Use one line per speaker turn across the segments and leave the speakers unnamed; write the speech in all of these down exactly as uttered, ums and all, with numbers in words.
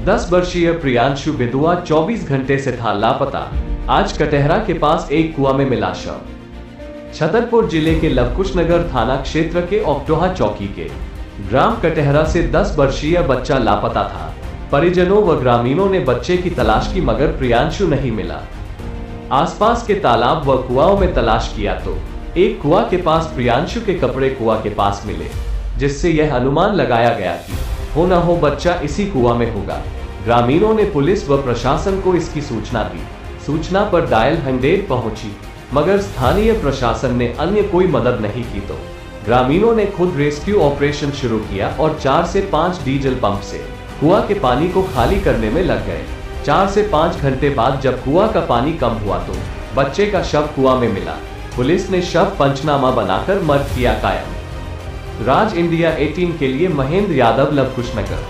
दस वर्षीय प्रियांशु बिदुआ चौबीस घंटे से था लापता। आज कटेहरा के पास एक कुआं में मिला शव। छतरपुर जिले के लवकुशनगर थाना क्षेत्र के ओक्टोहा चौकी के ग्राम कटेहरा से दस वर्षीय बच्चा लापता था। परिजनों व ग्रामीणों ने बच्चे की तलाश की मगर प्रियांशु नहीं मिला। आसपास के तालाब व कुआओं में तलाश किया तो एक कुआं के पास प्रियांशु के कपड़े कुआं के पास मिले, जिससे यह अनुमान लगाया गया कि हो न हो बच्चा इसी कुआं में होगा। ग्रामीणों ने पुलिस व प्रशासन को इसकी सूचना दी। सूचना पर डायल हंड्रेड पहुंची मगर स्थानीय प्रशासन ने अन्य कोई मदद नहीं की तो ग्रामीणों ने खुद रेस्क्यू ऑपरेशन शुरू किया और चार से पाँच डीजल पंप से कुआं के पानी को खाली करने में लग गए। चार से पाँच घंटे बाद जब कुआं का पानी कम हुआ तो बच्चे का शव कुआं में मिला। पुलिस ने शव पंचनामा बनाकर मर्ग किया कायम। राज इंडिया अठारह के लिए महेंद्र यादव, लवकुशनगर।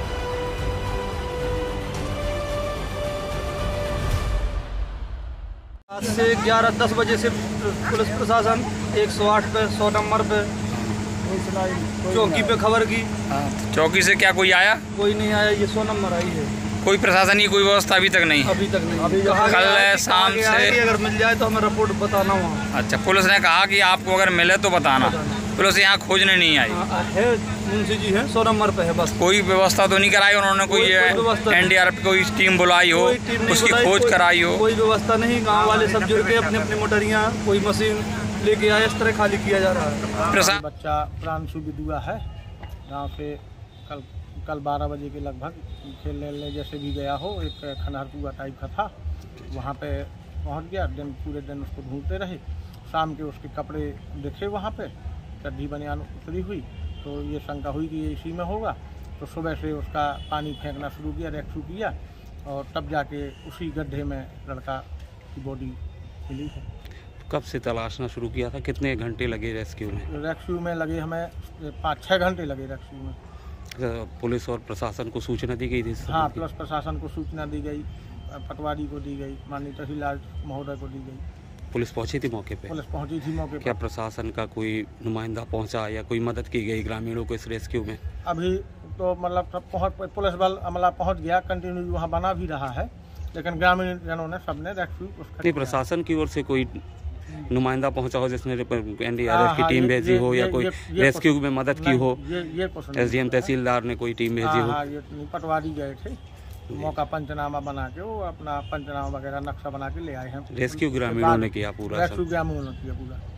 आज से ग्यारह दस बजे से पुलिस प्रशासन एक सौ आठ पे सौ नंबर पे चौकी पे खबर की।
चौकी से क्या कोई आया?
कोई नहीं आया, ये सौ नंबर आई है।
कोई प्रशासन की कोई व्यवस्था अभी तक नहीं?
अभी तक नहीं। अभी
कल शाम से
अगर मिल जाए तो हमें रिपोर्ट बताना वहाँ।
अच्छा, पुलिस ने कहा कि आपको अगर मिले तो बताना। पुलिस यहाँ खोजने नहीं आई
है? मुंशी जी है, सौ नंबर पे है बस।
कोई व्यवस्था तो नहीं कराई उन्होंने? कोई एन डी आर एफ कोई टीम बुलाई हो, उसकी खोज कराई हो?
कोई व्यवस्था नहीं। गाँव वाले सब जुड़ के अपनी अपनी मोटरियाँ कोई मशीन लेके आए, इस तरह खाली किया जा रहा है।
बच्चा प्रियांशु बिदुआ है। गाँव से कल कल बारह बजे के लगभग खेलने जैसे भी गया हो, एक खनहर कुआं टाइप का था, वहाँ पे पहुँच गया। दिन पूरे दिन उसको ढूंढते रहे। शाम के उसके कपड़े देखे वहाँ पे, चड्ढी बनियान उतरी हुई, तो ये शंका हुई कि ये इसी में होगा। तो सुबह से उसका पानी फेंकना शुरू किया, रेस्क्यू किया और तब जाके उसी गड्ढे में लड़का की बॉडी मिली है।
कब से तलाशना शुरू किया था? कितने घंटे लगे रेस्क्यू में?
रेस्क्यू में लगे हमें पाँच छः घंटे लगे रेस्क्यू में।
पुलिस और प्रशासन को सूचना दी गई थी?
हाँ, पुलिस प्रशासन को सूचना दी गई, पटवारी को दी गई, माननीय तहसीलदार महोदय को दी गई। पुलिस
पहुंची थी मौके पे?
पुलिस पहुंची थी मौके पे।
क्या प्रशासन का कोई नुमाइंदा पहुंचा या कोई मदद की गई ग्रामीणों को इस रेस्क्यू में?
अभी तो मतलब सब पहुँच, पुलिस बल अमला पहुँच गया, कंटिन्यू वहाँ बना भी रहा है, लेकिन ग्रामीण जनों ने सबने रेस्क्यू।
प्रशासन की ओर से कोई नुमाइंदा पहुंचा हो जिसने एन डी आर एफ की टीम भेजी हो या कोई रेस्क्यू में मदद की हो? एस डी एम तहसीलदार ने कोई टीम भेजी हो?
ये पटवारी गए थे, मौका पंचनामा बना के वो अपना पंचनामा वगैरह नक्शा बना के ले आए हैं।
रेस्क्यू ग्रामीणों ने किया पूरा?
रेस्क्यू ग्रामीणों ने किया पूरा।